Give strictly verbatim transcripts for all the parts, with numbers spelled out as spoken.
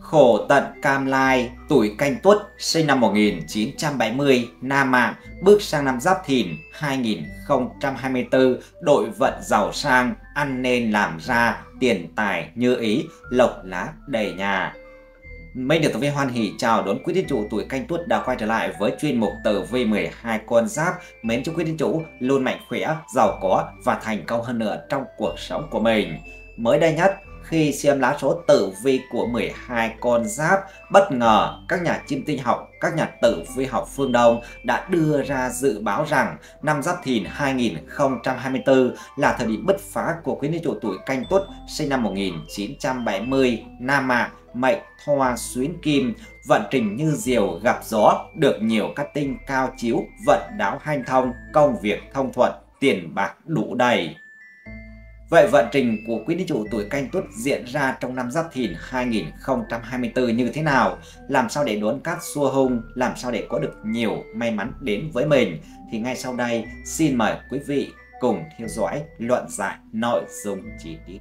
Khổ tận Cam Lai, tuổi Canh Tuất, sinh năm một nghìn chín trăm bảy mươi, nam mạng, bước sang năm Giáp Thìn hai nghìn không trăm hai mươi tư, đội vận giàu sang, ăn nên làm ra, tiền tài như ý, lộc lá đầy nhà. Minh được Tử Vi hoan hỉ chào đón quý thiên chủ tuổi Canh Tuất đã quay trở lại với chuyên mục Tử Vi mười hai con giáp. Mến chúc quý thiên chủ luôn mạnh khỏe, giàu có và thành công hơn nữa trong cuộc sống của mình. Mới đây nhất, khi xem lá số tử vi của mười hai con giáp, bất ngờ các nhà chiêm tinh học, các nhà tử vi học phương Đông đã đưa ra dự báo rằng năm Giáp Thìn hai nghìn không trăm hai mươi tư là thời điểm bứt phá của quý thiên chủ tuổi Canh Tuất, sinh năm một nghìn chín trăm bảy mươi, nam mạng, mệnh Thoa xuyến kim, vận trình như diều gặp gió, được nhiều các tinh cao chiếu, vận đáo hanh thông, công việc thông thuận, tiền bạc đủ đầy. Vậy vận trình của quý thiên chủ tuổi Canh Tuất diễn ra trong năm Giáp Thìn hai nghìn không trăm hai mươi tư như thế nào? Làm sao để đón cát xua hung? Làm sao để có được nhiều may mắn đến với mình? Thì ngay sau đây, xin mời quý vị cùng theo dõi luận giải nội dung chi tiết.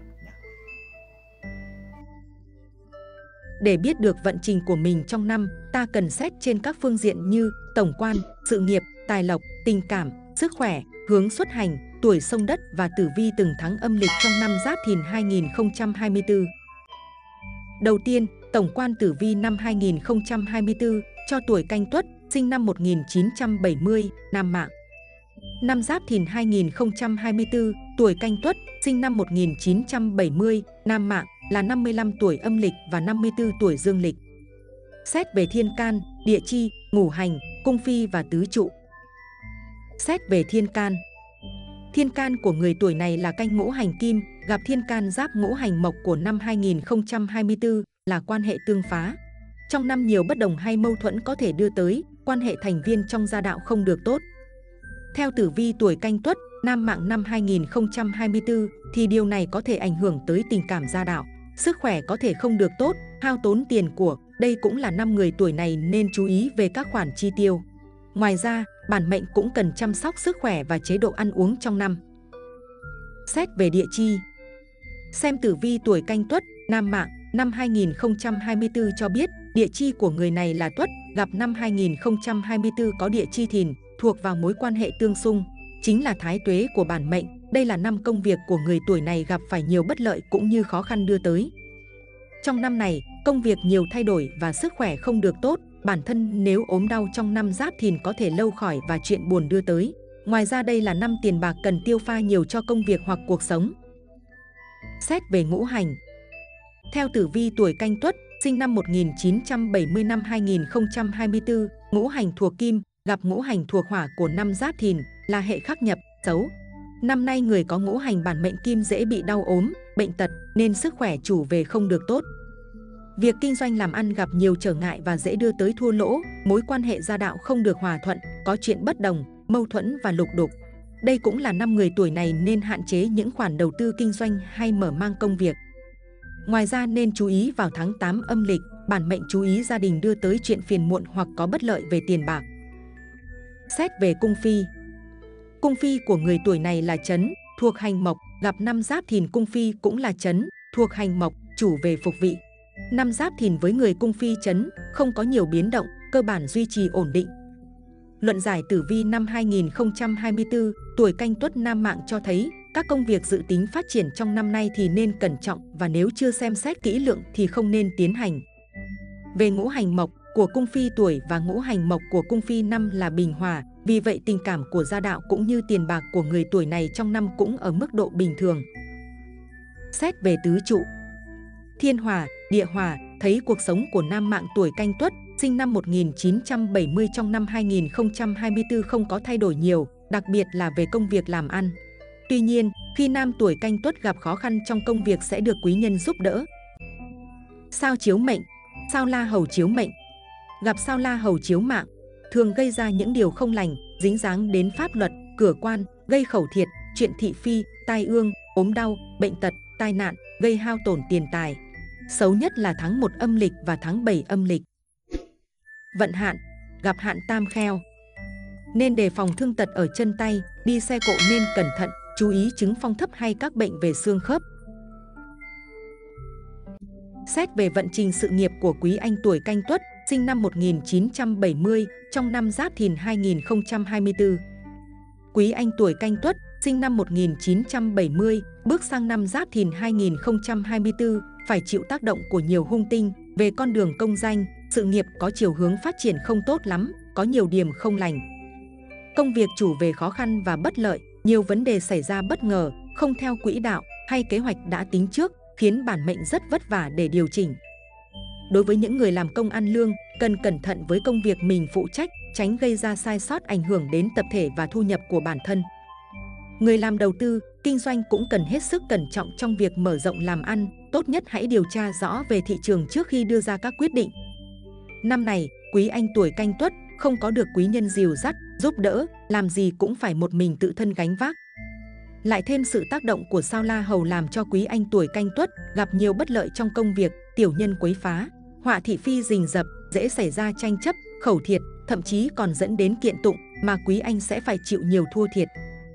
Để biết được vận trình của mình trong năm, ta cần xét trên các phương diện như tổng quan, sự nghiệp, tài lộc, tình cảm, sức khỏe, hướng xuất hành, tuổi xông đất và tử vi từng tháng âm lịch trong năm Giáp Thìn hai nghìn không trăm hai mươi tư. Đầu tiên, tổng quan tử vi năm hai nghìn không trăm hai mươi tư cho tuổi Canh Tuất, sinh năm một nghìn chín trăm bảy mươi, nam mạng. Năm Giáp Thìn hai nghìn không trăm hai mươi tư, tuổi Canh Tuất, sinh năm một nghìn chín trăm bảy mươi, nam mạng, là năm mươi lăm tuổi âm lịch và năm mươi tư tuổi dương lịch. Xét về thiên can, địa chi, ngũ hành, cung phi và tứ trụ. Xét về thiên can. Thiên can của người tuổi này là Canh ngũ hành kim, gặp thiên can giáp ngũ hành mộc của năm hai nghìn không trăm hai mươi tư là quan hệ tương phá. Trong năm nhiều bất đồng hay mâu thuẫn có thể đưa tới, quan hệ thành viên trong gia đạo không được tốt. Theo tử vi tuổi Canh Tuất, nam mạng năm hai nghìn không trăm hai mươi tư thì điều này có thể ảnh hưởng tới tình cảm gia đạo. Sức khỏe có thể không được tốt, hao tốn tiền của. Đây cũng là năm người tuổi này nên chú ý về các khoản chi tiêu. Ngoài ra, bản mệnh cũng cần chăm sóc sức khỏe và chế độ ăn uống trong năm. Xét về địa chi. Xem tử vi tuổi Canh Tuất, nam mạng, năm hai nghìn không trăm hai mươi tư cho biết địa chi của người này là Tuất, gặp năm hai nghìn không trăm hai mươi tư có địa chi Thìn, thuộc vào mối quan hệ tương xung, chính là thái tuế của bản mệnh. Đây là năm công việc của người tuổi này gặp phải nhiều bất lợi cũng như khó khăn đưa tới. Trong năm này, công việc nhiều thay đổi và sức khỏe không được tốt. Bản thân nếu ốm đau trong năm Giáp Thìn có thể lâu khỏi và chuyện buồn đưa tới. Ngoài ra đây là năm tiền bạc cần tiêu pha nhiều cho công việc hoặc cuộc sống. Xét về ngũ hành. Theo tử vi tuổi Canh Tuất, sinh năm một nghìn chín trăm bảy mươi, năm hai nghìn không trăm hai mươi tư, ngũ hành thuộc kim, gặp ngũ hành thuộc hỏa của năm Giáp Thìn là hệ khắc nhập, xấu. Năm nay người có ngũ hành bản mệnh kim dễ bị đau ốm, bệnh tật nên sức khỏe chủ về không được tốt. Việc kinh doanh làm ăn gặp nhiều trở ngại và dễ đưa tới thua lỗ, mối quan hệ gia đạo không được hòa thuận, có chuyện bất đồng, mâu thuẫn và lục đục. Đây cũng là năm người tuổi này nên hạn chế những khoản đầu tư kinh doanh hay mở mang công việc. Ngoài ra nên chú ý vào tháng tám âm lịch, bản mệnh chú ý gia đình đưa tới chuyện phiền muộn hoặc có bất lợi về tiền bạc. Xét về cung phi. Cung phi của người tuổi này là Chấn, thuộc hành mộc, gặp năm Giáp Thìn cung phi cũng là Chấn, thuộc hành mộc, chủ về phục vị. Năm Giáp Thìn với người cung phi Chấn không có nhiều biến động, cơ bản duy trì ổn định. Luận giải tử vi năm hai nghìn không trăm hai mươi tư, tuổi Canh Tuất nam mạng cho thấy các công việc dự tính phát triển trong năm nay thì nên cẩn trọng và nếu chưa xem xét kỹ lưỡng thì không nên tiến hành. Về ngũ hành mộc của cung phi tuổi và ngũ hành mộc của cung phi năm là bình hòa, vì vậy tình cảm của gia đạo cũng như tiền bạc của người tuổi này trong năm cũng ở mức độ bình thường. Xét về tứ trụ. Thiên hòa, địa hòa, thấy cuộc sống của nam mạng tuổi Canh Tuất, sinh năm một nghìn chín trăm bảy mươi trong năm hai nghìn không trăm hai mươi tư không có thay đổi nhiều, đặc biệt là về công việc làm ăn. Tuy nhiên, khi nam tuổi Canh Tuất gặp khó khăn trong công việc sẽ được quý nhân giúp đỡ. Sao chiếu mệnh, sao la hầu chiếu mệnh. Gặp sao la hầu chiếu mạng, thường gây ra những điều không lành, dính dáng đến pháp luật, cửa quan, gây khẩu thiệt, chuyện thị phi, tai ương, ốm đau, bệnh tật, tai nạn, gây hao tổn tiền tài. Xấu nhất là tháng một âm lịch và tháng bảy âm lịch. Vận hạn, gặp hạn tam kheo. Nên đề phòng thương tật ở chân tay, đi xe cộ nên cẩn thận, chú ý chứng phong thấp hay các bệnh về xương khớp. Xét về vận trình sự nghiệp của quý anh tuổi Canh Tuất, sinh năm một nghìn chín trăm bảy mươi, trong năm Giáp Thìn hai nghìn không trăm hai mươi tư. Quý anh tuổi Canh Tuất, sinh năm một nghìn chín trăm bảy mươi, bước sang năm Giáp Thìn hai nghìn không trăm hai mươi tư, phải chịu tác động của nhiều hung tinh. Về con đường công danh, sự nghiệp có chiều hướng phát triển không tốt lắm, có nhiều điểm không lành. Công việc chủ về khó khăn và bất lợi, nhiều vấn đề xảy ra bất ngờ, không theo quỹ đạo hay kế hoạch đã tính trước, khiến bản mệnh rất vất vả để điều chỉnh. Đối với những người làm công ăn lương, cần cẩn thận với công việc mình phụ trách, tránh gây ra sai sót ảnh hưởng đến tập thể và thu nhập của bản thân. Người làm đầu tư, kinh doanh cũng cần hết sức cẩn trọng trong việc mở rộng làm ăn, tốt nhất hãy điều tra rõ về thị trường trước khi đưa ra các quyết định. Năm này, quý anh tuổi Canh Tuất không có được quý nhân dìu dắt, giúp đỡ, làm gì cũng phải một mình tự thân gánh vác. Lại thêm sự tác động của sao La Hầu làm cho quý anh tuổi Canh Tuất gặp nhiều bất lợi trong công việc, tiểu nhân quấy phá, họa thị phi rình rập, dễ xảy ra tranh chấp, khẩu thiệt, thậm chí còn dẫn đến kiện tụng mà quý anh sẽ phải chịu nhiều thua thiệt.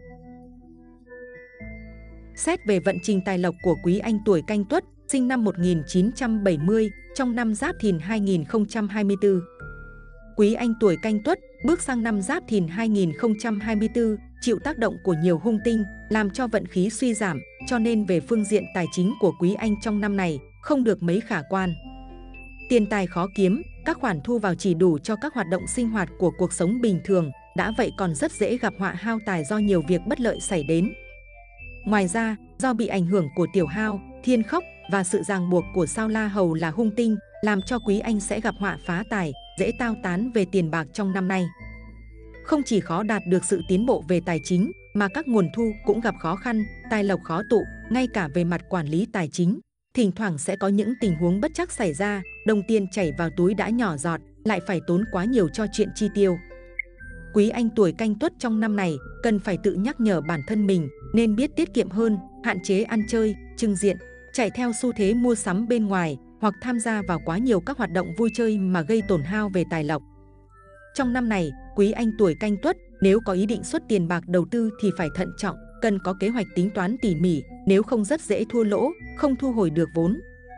Xét về vận trình tài lộc của quý anh tuổi Canh Tuất, sinh năm một nghìn chín trăm bảy mươi, trong năm Giáp Thìn hai nghìn không trăm hai mươi tư. Quý anh tuổi Canh Tuất bước sang năm Giáp Thìn hai nghìn không trăm hai mươi tư, chịu tác động của nhiều hung tinh, làm cho vận khí suy giảm, cho nên về phương diện tài chính của quý anh trong năm này không được mấy khả quan. Tiền tài khó kiếm, các khoản thu vào chỉ đủ cho các hoạt động sinh hoạt của cuộc sống bình thường, đã vậy còn rất dễ gặp họa hao tài do nhiều việc bất lợi xảy đến. Ngoài ra, do bị ảnh hưởng của tiểu hao, thiên khốc và sự ràng buộc của sao La Hầu là hung tinh, làm cho quý anh sẽ gặp họa phá tài, dễ tao tán về tiền bạc trong năm nay. Không chỉ khó đạt được sự tiến bộ về tài chính, mà các nguồn thu cũng gặp khó khăn, tài lộc khó tụ, ngay cả về mặt quản lý tài chính. Thỉnh thoảng sẽ có những tình huống bất trắc xảy ra, đồng tiền chảy vào túi đã nhỏ giọt, lại phải tốn quá nhiều cho chuyện chi tiêu. Quý anh tuổi Canh Tuất trong năm này cần phải tự nhắc nhở bản thân mình nên biết tiết kiệm hơn, hạn chế ăn chơi, trưng diện, chạy theo xu thế mua sắm bên ngoài hoặc tham gia vào quá nhiều các hoạt động vui chơi mà gây tổn hao về tài lộc. Trong năm này, quý anh tuổi Canh Tuất nếu có ý định xuất tiền bạc đầu tư thì phải thận trọng, cần có kế hoạch tính toán tỉ mỉ, nếu không rất dễ thua lỗ, không thu hồi được vốn.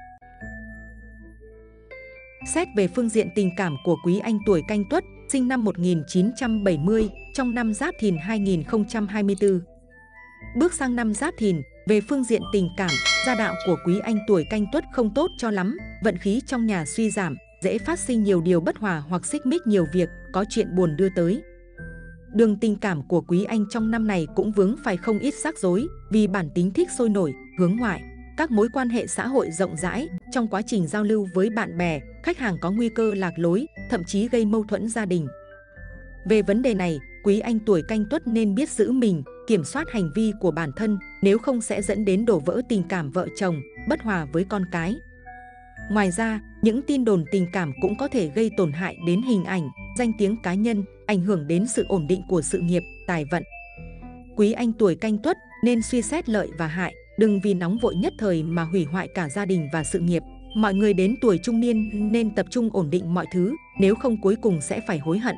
Xét về phương diện tình cảm của quý anh tuổi Canh Tuất, sinh năm một nghìn chín trăm bảy mươi, trong năm Giáp Thìn hai nghìn không trăm hai mươi tư. Bước sang năm Giáp Thìn, về phương diện tình cảm, gia đạo của quý anh tuổi Canh Tuất không tốt cho lắm, vận khí trong nhà suy giảm, dễ phát sinh nhiều điều bất hòa hoặc xích mích nhiều việc, có chuyện buồn đưa tới. Đường tình cảm của quý anh trong năm này cũng vướng phải không ít rắc rối, vì bản tính thích sôi nổi, hướng ngoại. Các mối quan hệ xã hội rộng rãi, trong quá trình giao lưu với bạn bè, khách hàng có nguy cơ lạc lối, thậm chí gây mâu thuẫn gia đình. Về vấn đề này, quý anh tuổi Canh Tuất nên biết giữ mình, kiểm soát hành vi của bản thân, nếu không sẽ dẫn đến đổ vỡ tình cảm vợ chồng, bất hòa với con cái. Ngoài ra, những tin đồn tình cảm cũng có thể gây tổn hại đến hình ảnh, danh tiếng cá nhân, ảnh hưởng đến sự ổn định của sự nghiệp, tài vận. Quý anh tuổi Canh Tuất nên suy xét lợi và hại, đừng vì nóng vội nhất thời mà hủy hoại cả gia đình và sự nghiệp. Mọi người đến tuổi trung niên nên tập trung ổn định mọi thứ, nếu không cuối cùng sẽ phải hối hận.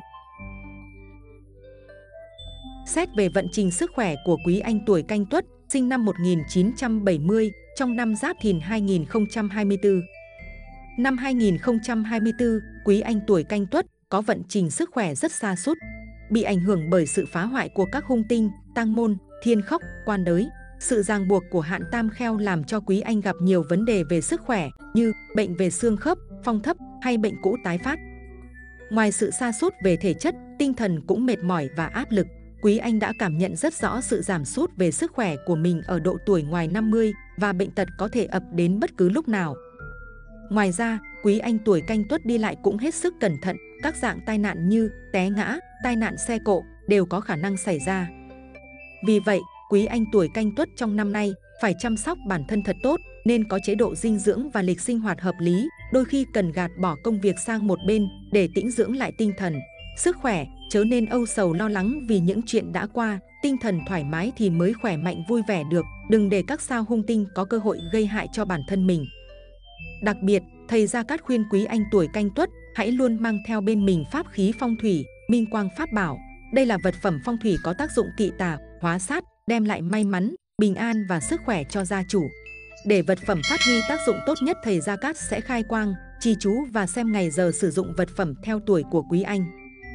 Xét về vận trình sức khỏe của quý anh tuổi Canh Tuất, sinh năm một nghìn chín trăm bảy mươi, trong năm Giáp Thìn hai nghìn không trăm hai mươi tư. Năm hai nghìn không trăm hai mươi tư, quý anh tuổi Canh Tuất có vận trình sức khỏe rất sa sút, bị ảnh hưởng bởi sự phá hoại của các hung tinh, tang môn, thiên khốc, quan đới. Sự ràng buộc của hạn tam kheo làm cho quý anh gặp nhiều vấn đề về sức khỏe như bệnh về xương khớp, phong thấp hay bệnh cũ tái phát. Ngoài sự sa sút về thể chất, tinh thần cũng mệt mỏi và áp lực. Quý anh đã cảm nhận rất rõ sự giảm sút về sức khỏe của mình ở độ tuổi ngoài năm mươi và bệnh tật có thể ập đến bất cứ lúc nào. Ngoài ra, quý anh tuổi Canh Tuất đi lại cũng hết sức cẩn thận, các dạng tai nạn như té ngã, tai nạn xe cộ đều có khả năng xảy ra. Vì vậy, quý anh tuổi Canh Tuất trong năm nay phải chăm sóc bản thân thật tốt, nên có chế độ dinh dưỡng và lịch sinh hoạt hợp lý, đôi khi cần gạt bỏ công việc sang một bên để tĩnh dưỡng lại tinh thần. Sức khỏe, chớ nên âu sầu lo lắng vì những chuyện đã qua, tinh thần thoải mái thì mới khỏe mạnh vui vẻ được, đừng để các sao hung tinh có cơ hội gây hại cho bản thân mình. Đặc biệt, thầy Gia Cát khuyên quý anh tuổi Canh Tuất hãy luôn mang theo bên mình pháp khí phong thủy, minh quang pháp bảo. Đây là vật phẩm phong thủy có tác dụng kỵ tà, hóa sát, đem lại may mắn, bình an và sức khỏe cho gia chủ. Để vật phẩm phát huy tác dụng tốt nhất, thầy Gia Cát sẽ khai quang, trì chú và xem ngày giờ sử dụng vật phẩm theo tuổi của quý anh.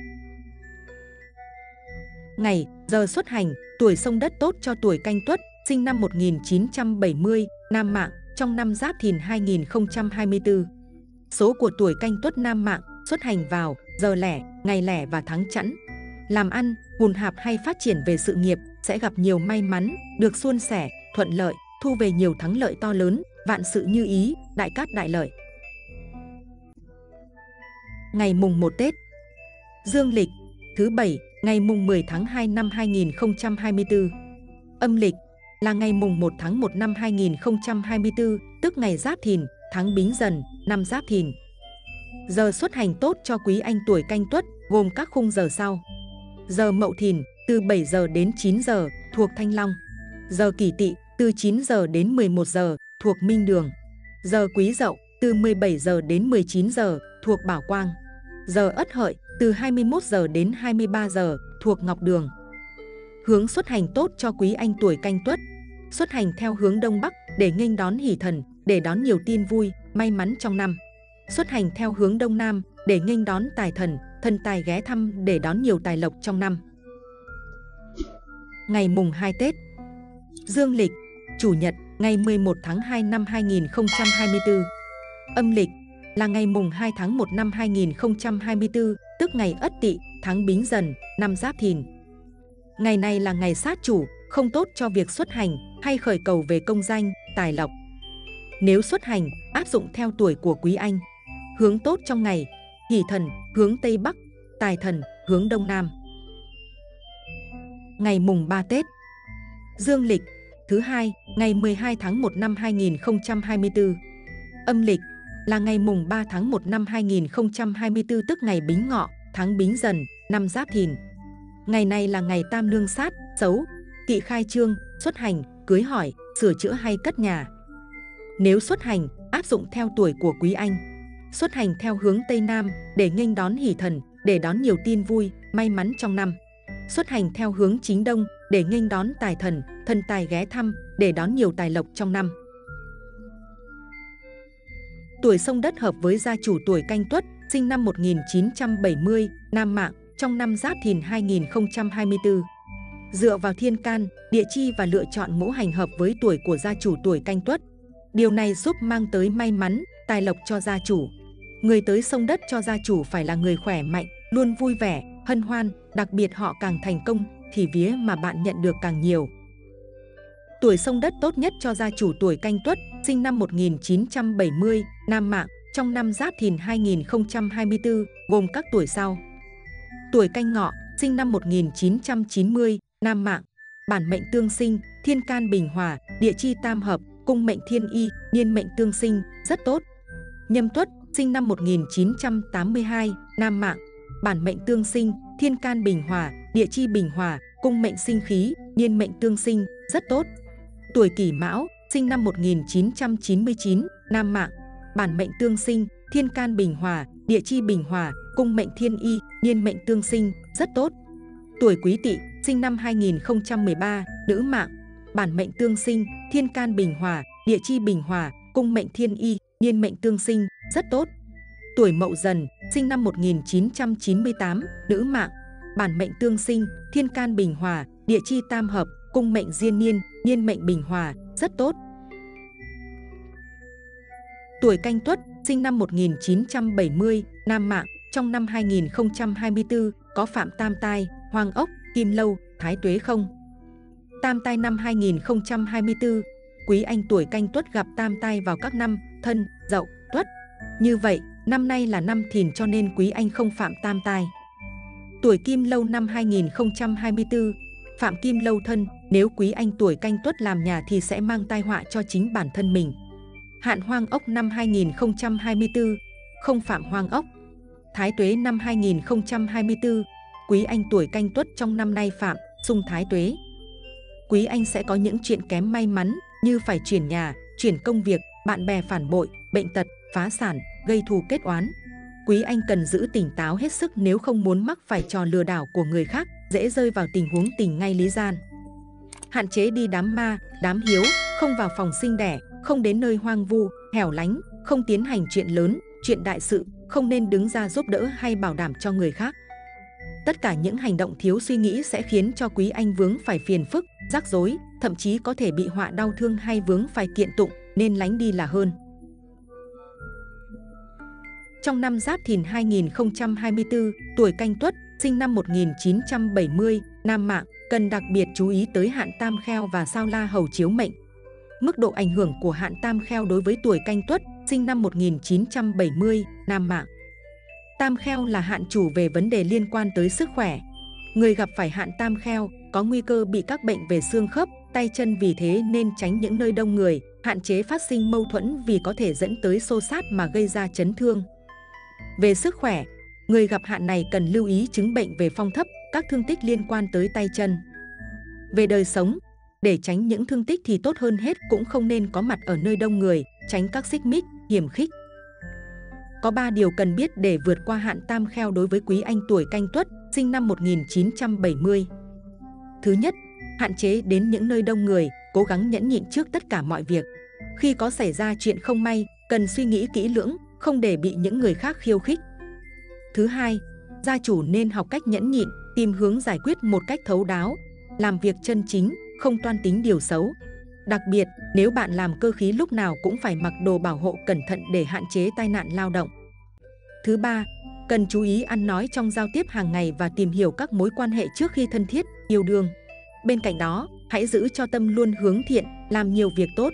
Ngày, giờ xuất hành, tuổi Sông Đất tốt cho tuổi Canh Tuất, sinh năm một nghìn chín trăm bảy mươi, nam mạng, trong năm Giáp Thìn hai nghìn không trăm hai mươi tư. Số của tuổi Canh Tuất nam mạng, xuất hành vào, giờ lẻ, ngày lẻ và tháng chẵn. Làm ăn, hùn hạp hay phát triển về sự nghiệp, sẽ gặp nhiều may mắn, được suôn sẻ, thuận lợi, thu về nhiều thắng lợi to lớn, vạn sự như ý, đại cát đại lợi. Ngày mùng một Tết Dương lịch, thứ Bảy, ngày mùng mười tháng hai năm hai nghìn không trăm hai mươi tư. Âm lịch là ngày mùng một tháng một năm hai nghìn không trăm hai mươi tư, tức ngày Giáp Thìn, tháng Bính Dần, năm Giáp Thìn. Giờ xuất hành tốt cho quý anh tuổi Canh Tuất, gồm các khung giờ sau. Giờ Mậu Thìn, từ bảy giờ đến chín giờ, thuộc Thanh Long. Giờ Kỷ Tỵ, từ chín giờ đến mười một giờ, thuộc Minh Đường. Giờ Quý Dậu, từ mười bảy giờ đến mười chín giờ, thuộc Bảo Quang. Giờ Ất Hợi, từ hai mươi mốt giờ đến hai mươi ba giờ, thuộc Ngọc Đường. Hướng xuất hành tốt cho quý anh tuổi Canh Tuất. Xuất hành theo hướng Đông Bắc để nghênh đón hỷ thần, để đón nhiều tin vui, may mắn trong năm. Xuất hành theo hướng Đông Nam để nghênh đón tài thần, thần tài ghé thăm để đón nhiều tài lộc trong năm. Ngày mùng hai Tết Dương lịch, Chủ nhật, ngày mười một tháng hai năm hai nghìn không trăm hai mươi tư. Âm lịch là ngày mùng hai tháng một năm hai nghìn không trăm hai mươi tư, tức ngày Ất Tỵ, tháng Bính Dần, năm Giáp Thìn. Ngày này là ngày sát chủ, không tốt cho việc xuất hành hay khởi cầu về công danh, tài lộc. Nếu xuất hành, áp dụng theo tuổi của quý anh. Hướng tốt trong ngày, hỷ thần, hướng Tây Bắc, tài thần, hướng Đông Nam. Ngày mùng ba Tết Dương lịch, thứ Hai, ngày mười hai tháng một năm hai nghìn không trăm hai mươi tư. Âm lịch là ngày mùng ba tháng một năm hai nghìn không trăm hai mươi tư, tức ngày Bính Ngọ, tháng Bính Dần, năm Giáp Thìn. Ngày này là ngày tam nương sát, xấu, kỵ khai trương, xuất hành, cưới hỏi, sửa chữa hay cất nhà. Nếu xuất hành, áp dụng theo tuổi của quý anh. Xuất hành theo hướng Tây Nam để nghênh đón hỷ thần, để đón nhiều tin vui, may mắn trong năm. Xuất hành theo hướng chính Đông để nghênh đón tài thần, thần tài ghé thăm, để đón nhiều tài lộc trong năm. Tuổi Sông Đất hợp với gia chủ tuổi Canh Tuất, sinh năm một nghìn chín trăm bảy mươi, nam mạng, trong năm Giáp Thìn hai nghìn không trăm hai mươi tư. Dựa vào thiên can, địa chi và lựa chọn ngũ hành hợp với tuổi của gia chủ tuổi Canh Tuất. Điều này giúp mang tới may mắn, tài lộc cho gia chủ. Người tới Sông Đất cho gia chủ phải là người khỏe mạnh, luôn vui vẻ, hân hoan, đặc biệt họ càng thành công thì vía mà bạn nhận được càng nhiều. Tuổi Sông Đất tốt nhất cho gia chủ tuổi Canh Tuất, sinh năm một nghìn chín trăm bảy mươi, nam mạng, trong năm Giáp Thìn hai nghìn không trăm hai mươi tư, gồm các tuổi sau. Tuổi Canh Ngọ, sinh năm một nghìn chín trăm chín mươi, nam mạng, bản mệnh tương sinh, thiên can bình hòa, địa chi tam hợp, cung mệnh thiên y, niên mệnh tương sinh, rất tốt. Nhâm Tuất, sinh năm một nghìn chín trăm tám mươi hai, nam mạng, bản mệnh tương sinh, thiên can bình hòa, địa chi bình hòa, cung mệnh sinh khí, niên mệnh tương sinh, rất tốt. Tuổi Kỷ Mão, sinh năm một nghìn chín trăm chín mươi chín, nam mạng, bản mệnh tương sinh, thiên can bình hòa, địa chi bình hòa, cung mệnh thiên y, niên mệnh tương sinh, rất tốt. Tuổi Quý Tỵ, sinh năm hai nghìn không trăm mười ba, nữ mạng, bản mệnh tương sinh, thiên can bình hòa, địa chi bình hòa, cung mệnh thiên y, niên mệnh tương sinh, rất tốt. Tuổi Mậu Dần, sinh năm một nghìn chín trăm chín mươi tám, nữ mạng, bản mệnh tương sinh, thiên can bình hòa, địa chi tam hợp, cung mệnh diên niên, niên mệnh bình hòa, rất tốt. Tuổi Canh Tuất, sinh năm một nghìn chín trăm bảy mươi, nam mạng, trong năm hai nghìn không trăm hai mươi tư, có phạm tam tai, hoàng ốc, kim lâu, thái tuế không? Tam tai năm hai nghìn không trăm hai mươi tư, quý anh tuổi Canh Tuất gặp tam tai vào các năm Thân, Dậu, Tuất. Như vậy, năm nay là năm Thìn cho nên quý anh không phạm tam tai. Tuổi Kim Lâu năm hai nghìn không trăm hai mươi tư, phạm Kim Lâu thân, nếu quý anh tuổi Canh Tuất làm nhà thì sẽ mang tai họa cho chính bản thân mình. Hạn Hoang Ốc năm hai nghìn không trăm hai mươi tư, không phạm Hoang Ốc. Thái Tuế năm hai nghìn không trăm hai mươi tư, quý anh tuổi Canh Tuất trong năm nay phạm xung Thái Tuế. Quý anh sẽ có những chuyện kém may mắn như phải chuyển nhà, chuyển công việc, bạn bè phản bội, bệnh tật, phá sản, gây thù kết oán. Quý anh cần giữ tỉnh táo hết sức nếu không muốn mắc phải trò lừa đảo của người khác, dễ rơi vào tình huống tình ngay lý gian. Hạn chế đi đám ma, đám hiếu, không vào phòng sinh đẻ, không đến nơi hoang vu, hẻo lánh, không tiến hành chuyện lớn, chuyện đại sự, không nên đứng ra giúp đỡ hay bảo đảm cho người khác. Tất cả những hành động thiếu suy nghĩ sẽ khiến cho quý anh vướng phải phiền phức, rắc rối, thậm chí có thể bị họa đau thương hay vướng phải kiện tụng, nên lánh đi là hơn. Trong năm Giáp Thìn hai nghìn không trăm hai mươi tư, tuổi Canh Tuất, sinh năm một nghìn chín trăm bảy mươi, nam mạng, cần đặc biệt chú ý tới hạn tam kheo và sao la hầu chiếu mệnh. Mức độ ảnh hưởng của hạn tam kheo đối với tuổi Canh Tuất, sinh năm một nghìn chín trăm bảy mươi, nam mạng. Tam kheo là hạn chủ về vấn đề liên quan tới sức khỏe. Người gặp phải hạn tam kheo có nguy cơ bị các bệnh về xương khớp, tay chân, vì thế nên tránh những nơi đông người, hạn chế phát sinh mâu thuẫn vì có thể dẫn tới xô xát mà gây ra chấn thương. Về sức khỏe, người gặp hạn này cần lưu ý chứng bệnh về phong thấp, các thương tích liên quan tới tay chân. Về đời sống, để tránh những thương tích thì tốt hơn hết cũng không nên có mặt ở nơi đông người, tránh các xích mích, hiểm khích. Có ba điều cần biết để vượt qua hạn tam kheo đối với quý anh tuổi Canh Tuất, sinh năm một nghìn chín trăm bảy mươi. Thứ nhất, hạn chế đến những nơi đông người, cố gắng nhẫn nhịn trước tất cả mọi việc. Khi có xảy ra chuyện không may, cần suy nghĩ kỹ lưỡng, không để bị những người khác khiêu khích. Thứ hai, gia chủ nên học cách nhẫn nhịn, tìm hướng giải quyết một cách thấu đáo, làm việc chân chính, không toan tính điều xấu. Đặc biệt, nếu bạn làm cơ khí lúc nào cũng phải mặc đồ bảo hộ cẩn thận để hạn chế tai nạn lao động. Thứ ba, cần chú ý ăn nói trong giao tiếp hàng ngày và tìm hiểu các mối quan hệ trước khi thân thiết, yêu đương. Bên cạnh đó, hãy giữ cho tâm luôn hướng thiện, làm nhiều việc tốt.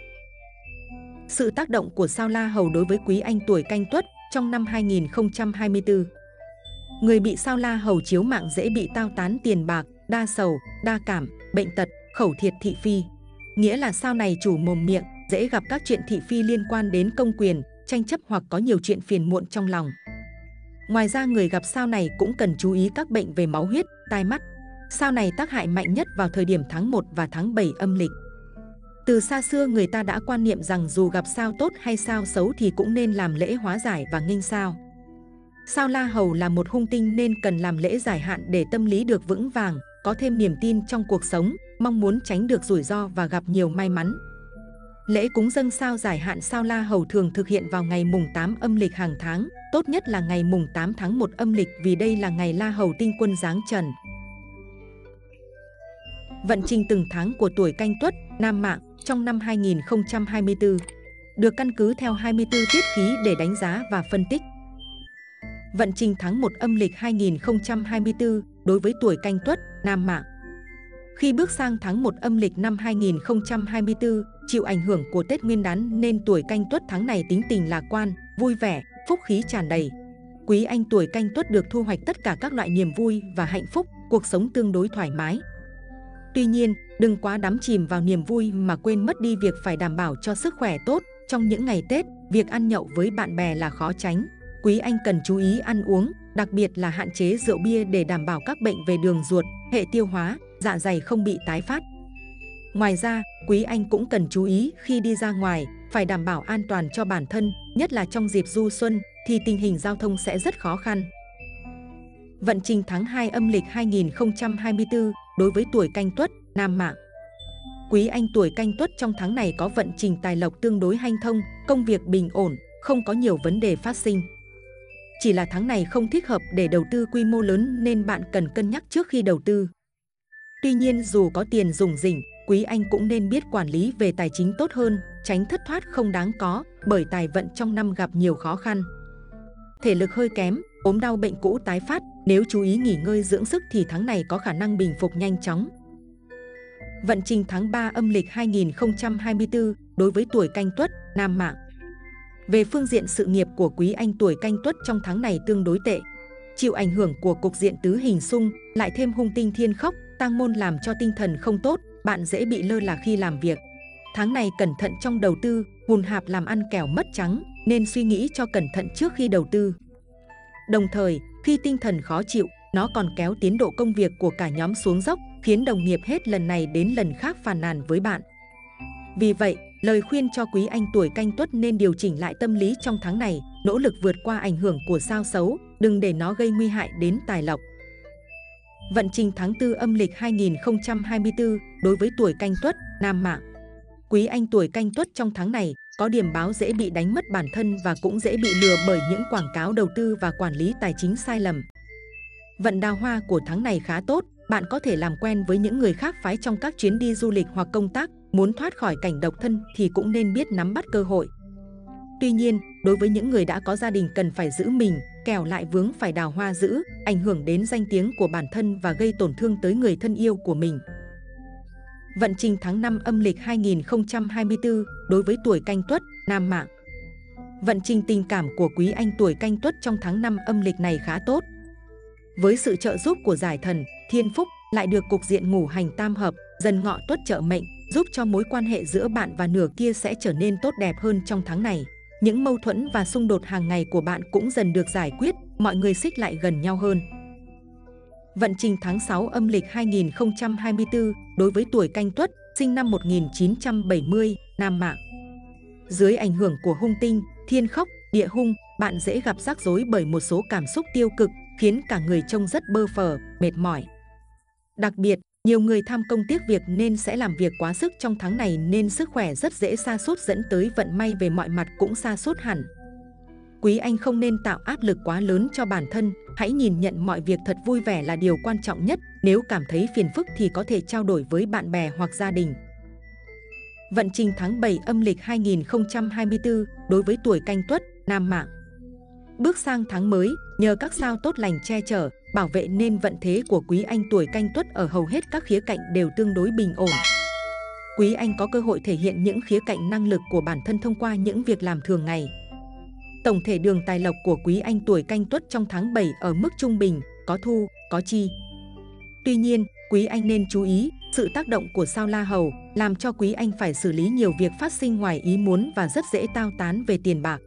Sự tác động của sao la hầu đối với quý anh tuổi Canh Tuất trong năm hai nghìn không trăm hai mươi tư. Người bị sao la hầu chiếu mạng dễ bị tao tán tiền bạc, đa sầu, đa cảm, bệnh tật, khẩu thiệt thị phi. Nghĩa là sao này chủ mồm miệng, dễ gặp các chuyện thị phi liên quan đến công quyền, tranh chấp hoặc có nhiều chuyện phiền muộn trong lòng. Ngoài ra, người gặp sao này cũng cần chú ý các bệnh về máu huyết, tai mắt. Sao này tác hại mạnh nhất vào thời điểm tháng một và tháng bảy âm lịch. Từ xa xưa người ta đã quan niệm rằng dù gặp sao tốt hay sao xấu thì cũng nên làm lễ hóa giải và nghênh sao. Sao la hầu là một hung tinh nên cần làm lễ giải hạn để tâm lý được vững vàng, có thêm niềm tin trong cuộc sống, mong muốn tránh được rủi ro và gặp nhiều may mắn. Lễ cúng dâng sao giải hạn sao la hầu thường thực hiện vào ngày mùng tám âm lịch hàng tháng, tốt nhất là ngày mùng tám tháng một âm lịch vì đây là ngày la hầu tinh quân giáng trần. Vận trình từng tháng của tuổi Canh Tuất, nam mạng trong năm hai nghìn không trăm hai mươi tư được căn cứ theo hai mươi tư tiết khí để đánh giá và phân tích. Vận trình tháng một âm lịch hai nghìn không trăm hai mươi tư đối với tuổi Canh Tuất, nam mạng. Khi bước sang tháng một âm lịch năm hai nghìn không trăm hai mươi tư, chịu ảnh hưởng của Tết Nguyên đán nên tuổi Canh Tuất tháng này tính tình lạc quan, vui vẻ, phúc khí tràn đầy. Quý anh tuổi Canh Tuất được thu hoạch tất cả các loại niềm vui và hạnh phúc, cuộc sống tương đối thoải mái. Tuy nhiên, đừng quá đắm chìm vào niềm vui mà quên mất đi việc phải đảm bảo cho sức khỏe tốt. Trong những ngày Tết, việc ăn nhậu với bạn bè là khó tránh. Quý anh cần chú ý ăn uống, đặc biệt là hạn chế rượu bia để đảm bảo các bệnh về đường ruột, hệ tiêu hóa, dạ dày không bị tái phát. Ngoài ra, quý anh cũng cần chú ý khi đi ra ngoài, phải đảm bảo an toàn cho bản thân, nhất là trong dịp du xuân thì tình hình giao thông sẽ rất khó khăn. Vận trình tháng hai âm lịch hai nghìn không trăm hai mươi tư đối với tuổi Canh Tuất, nam mạng. Quý anh tuổi Canh Tuất trong tháng này có vận trình tài lộc tương đối hanh thông, công việc bình ổn, không có nhiều vấn đề phát sinh. Chỉ là tháng này không thích hợp để đầu tư quy mô lớn nên bạn cần cân nhắc trước khi đầu tư. Tuy nhiên, dù có tiền rủng rỉnh, quý anh cũng nên biết quản lý về tài chính tốt hơn, tránh thất thoát không đáng có, bởi tài vận trong năm gặp nhiều khó khăn. Thể lực hơi kém, ốm đau bệnh cũ tái phát, nếu chú ý nghỉ ngơi dưỡng sức thì tháng này có khả năng bình phục nhanh chóng. Vận trình tháng ba âm lịch hai nghìn không trăm hai mươi tư đối với tuổi Canh Tuất, nam mạng. Về phương diện sự nghiệp của quý anh tuổi Canh Tuất trong tháng này tương đối tệ. Chịu ảnh hưởng của cục diện tứ hình xung, lại thêm hung tinh thiên khốc, tang môn làm cho tinh thần không tốt, bạn dễ bị lơ là khi làm việc. Tháng này cẩn thận trong đầu tư, hùn hạp làm ăn kẻo mất trắng, nên suy nghĩ cho cẩn thận trước khi đầu tư. Đồng thời, khi tinh thần khó chịu, nó còn kéo tiến độ công việc của cả nhóm xuống dốc, khiến đồng nghiệp hết lần này đến lần khác phàn nàn với bạn. Vì vậy, lời khuyên cho quý anh tuổi Canh Tuất nên điều chỉnh lại tâm lý trong tháng này, nỗ lực vượt qua ảnh hưởng của sao xấu, đừng để nó gây nguy hại đến tài lộc. Vận trình tháng tư âm lịch hai nghìn không trăm hai mươi tư đối với tuổi Canh Tuất, nam mạng. Quý anh tuổi Canh Tuất trong tháng này có điểm báo dễ bị đánh mất bản thân và cũng dễ bị lừa bởi những quảng cáo đầu tư và quản lý tài chính sai lầm. Vận đào hoa của tháng này khá tốt, bạn có thể làm quen với những người khác phái trong các chuyến đi du lịch hoặc công tác, muốn thoát khỏi cảnh độc thân thì cũng nên biết nắm bắt cơ hội. Tuy nhiên, đối với những người đã có gia đình cần phải giữ mình, kẻo lại vướng phải đào hoa dữ, ảnh hưởng đến danh tiếng của bản thân và gây tổn thương tới người thân yêu của mình. Vận trình tháng năm âm lịch hai nghìn không trăm hai mươi tư đối với tuổi Canh Tuất, nam mạng. Vận trình tình cảm của quý anh tuổi Canh Tuất trong tháng năm âm lịch này khá tốt. Với sự trợ giúp của giải thần, thiên phúc, lại được cục diện ngũ hành tam hợp, dần ngọ tuất trợ mệnh, giúp cho mối quan hệ giữa bạn và nửa kia sẽ trở nên tốt đẹp hơn trong tháng này. Những mâu thuẫn và xung đột hàng ngày của bạn cũng dần được giải quyết, mọi người xích lại gần nhau hơn. Vận trình tháng sáu âm lịch hai nghìn không trăm hai mươi tư đối với tuổi Canh Tuất, sinh năm một nghìn chín trăm bảy mươi, nam mạng. Dưới ảnh hưởng của hung tinh, thiên khốc, địa hung, bạn dễ gặp rắc rối bởi một số cảm xúc tiêu cực, khiến cả người trông rất bơ phờ, mệt mỏi. Đặc biệt, nhiều người tham công tiếc việc nên sẽ làm việc quá sức trong tháng này nên sức khỏe rất dễ sa sút dẫn tới vận may về mọi mặt cũng sa sút hẳn. Quý anh không nên tạo áp lực quá lớn cho bản thân, hãy nhìn nhận mọi việc thật vui vẻ là điều quan trọng nhất, nếu cảm thấy phiền phức thì có thể trao đổi với bạn bè hoặc gia đình. Vận trình tháng bảy âm lịch hai nghìn không trăm hai mươi tư đối với tuổi Canh Tuất, nam mạng. Bước sang tháng mới, nhờ các sao tốt lành che chở, bảo vệ nên vận thế của quý anh tuổi Canh Tuất ở hầu hết các khía cạnh đều tương đối bình ổn. Quý anh có cơ hội thể hiện những khía cạnh năng lực của bản thân thông qua những việc làm thường ngày. Tổng thể đường tài lộc của quý anh tuổi Canh Tuất trong tháng bảy ở mức trung bình, có thu, có chi. Tuy nhiên, quý anh nên chú ý, sự tác động của sao La Hầu làm cho quý anh phải xử lý nhiều việc phát sinh ngoài ý muốn và rất dễ tao tán về tiền bạc.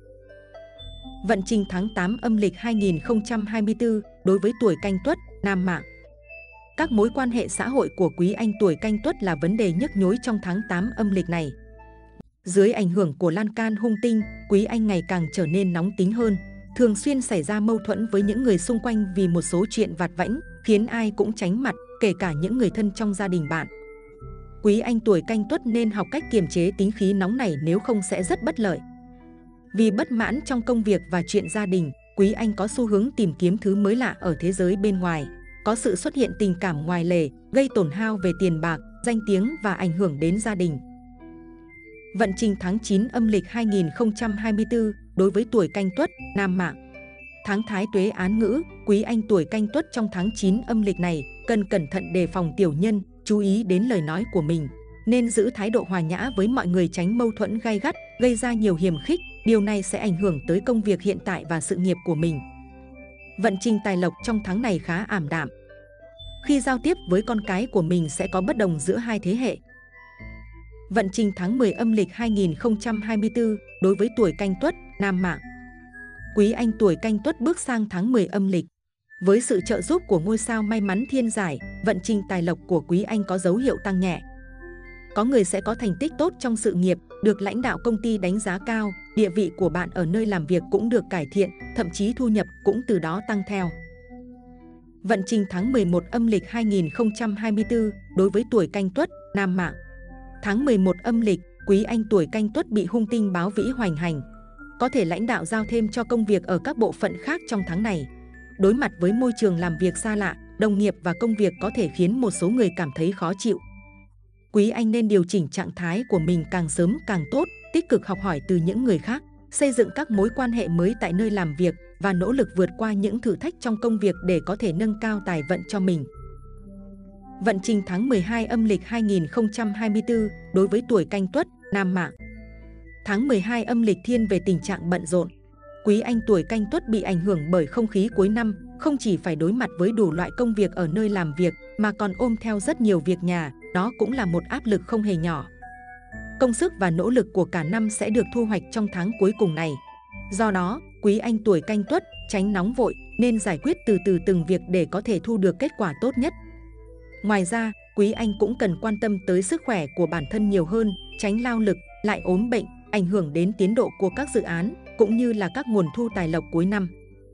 Vận trình tháng tám âm lịch hai nghìn không trăm hai mươi tư đối với tuổi Canh Tuất, nam mạng. Các mối quan hệ xã hội của quý anh tuổi Canh Tuất là vấn đề nhức nhối trong tháng tám âm lịch này. Dưới ảnh hưởng của lan can hung tinh, quý anh ngày càng trở nên nóng tính hơn, thường xuyên xảy ra mâu thuẫn với những người xung quanh vì một số chuyện vặt vãnh, khiến ai cũng tránh mặt, kể cả những người thân trong gia đình bạn. Quý anh tuổi Canh Tuất nên học cách kiềm chế tính khí nóng này, nếu không sẽ rất bất lợi. Vì bất mãn trong công việc và chuyện gia đình, quý anh có xu hướng tìm kiếm thứ mới lạ ở thế giới bên ngoài, có sự xuất hiện tình cảm ngoài lề, gây tổn hao về tiền bạc, danh tiếng và ảnh hưởng đến gia đình. Vận trình tháng chín âm lịch hai nghìn không trăm hai mươi tư đối với tuổi Canh Tuất, nam mạng. Tháng Thái Tuế Án Ngữ, quý anh tuổi Canh Tuất trong tháng chín âm lịch này cần cẩn thận đề phòng tiểu nhân, chú ý đến lời nói của mình, nên giữ thái độ hòa nhã với mọi người, tránh mâu thuẫn gay gắt, gây ra nhiều hiềm khích, điều này sẽ ảnh hưởng tới công việc hiện tại và sự nghiệp của mình. Vận trình tài lộc trong tháng này khá ảm đạm. Khi giao tiếp với con cái của mình sẽ có bất đồng giữa hai thế hệ. Vận trình tháng mười âm lịch hai nghìn không trăm hai mươi tư đối với tuổi Canh Tuất, nam mạng. Quý anh tuổi Canh Tuất bước sang tháng mười âm lịch. Với sự trợ giúp của ngôi sao may mắn thiên giải, vận trình tài lộc của quý anh có dấu hiệu tăng nhẹ. Có người sẽ có thành tích tốt trong sự nghiệp, được lãnh đạo công ty đánh giá cao, địa vị của bạn ở nơi làm việc cũng được cải thiện, thậm chí thu nhập cũng từ đó tăng theo. Vận trình tháng mười một âm lịch hai nghìn không trăm hai mươi tư đối với tuổi Canh Tuất, nam mạng. Tháng mười một âm lịch, quý anh tuổi Canh Tuất bị hung tinh báo vĩ hoành hành. Có thể lãnh đạo giao thêm cho công việc ở các bộ phận khác trong tháng này. Đối mặt với môi trường làm việc xa lạ, đồng nghiệp và công việc có thể khiến một số người cảm thấy khó chịu. Quý anh nên điều chỉnh trạng thái của mình càng sớm càng tốt, tích cực học hỏi từ những người khác, xây dựng các mối quan hệ mới tại nơi làm việc và nỗ lực vượt qua những thử thách trong công việc để có thể nâng cao tài vận cho mình. Vận trình tháng mười hai âm lịch hai nghìn không trăm hai mươi tư đối với tuổi Canh Tuất, nam mạng. Tháng mười hai âm lịch thiên về tình trạng bận rộn. Quý anh tuổi Canh Tuất bị ảnh hưởng bởi không khí cuối năm, không chỉ phải đối mặt với đủ loại công việc ở nơi làm việc mà còn ôm theo rất nhiều việc nhà, đó cũng là một áp lực không hề nhỏ. Công sức và nỗ lực của cả năm sẽ được thu hoạch trong tháng cuối cùng này. Do đó, quý anh tuổi Canh Tuất tránh nóng vội, nên giải quyết từ từ từng việc để có thể thu được kết quả tốt nhất. Ngoài ra, quý anh cũng cần quan tâm tới sức khỏe của bản thân nhiều hơn, tránh lao lực, lại ốm bệnh, ảnh hưởng đến tiến độ của các dự án, cũng như là các nguồn thu tài lộc cuối năm.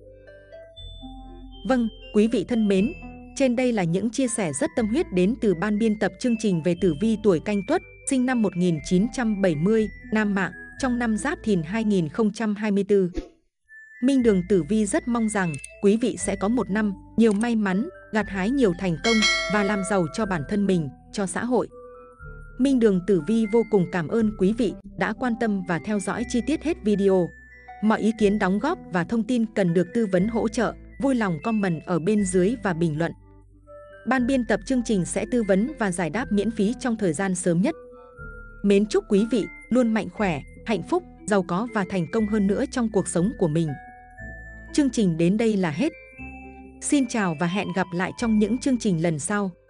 Vâng, quý vị thân mến, trên đây là những chia sẻ rất tâm huyết đến từ ban biên tập chương trình về tử vi tuổi Canh Tuất, sinh năm một nghìn chín trăm bảy mươi, nam mạng, trong năm Giáp Thìn hai nghìn không trăm hai mươi tư. Minh Đường Tử Vi rất mong rằng quý vị sẽ có một năm nhiều may mắn, gặt hái nhiều thành công và làm giàu cho bản thân mình, cho xã hội. Minh Đường Tử Vi vô cùng cảm ơn quý vị đã quan tâm và theo dõi chi tiết hết video. Mọi ý kiến đóng góp và thông tin cần được tư vấn hỗ trợ, vui lòng comment ở bên dưới và bình luận. Ban biên tập chương trình sẽ tư vấn và giải đáp miễn phí trong thời gian sớm nhất. Mến chúc quý vị luôn mạnh khỏe, hạnh phúc, giàu có và thành công hơn nữa trong cuộc sống của mình. Chương trình đến đây là hết. Xin chào và hẹn gặp lại trong những chương trình lần sau.